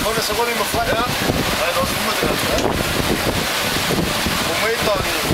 sogar nicht mehr fahren. Ja. Nein, da ist immer dran. Ne? Moment,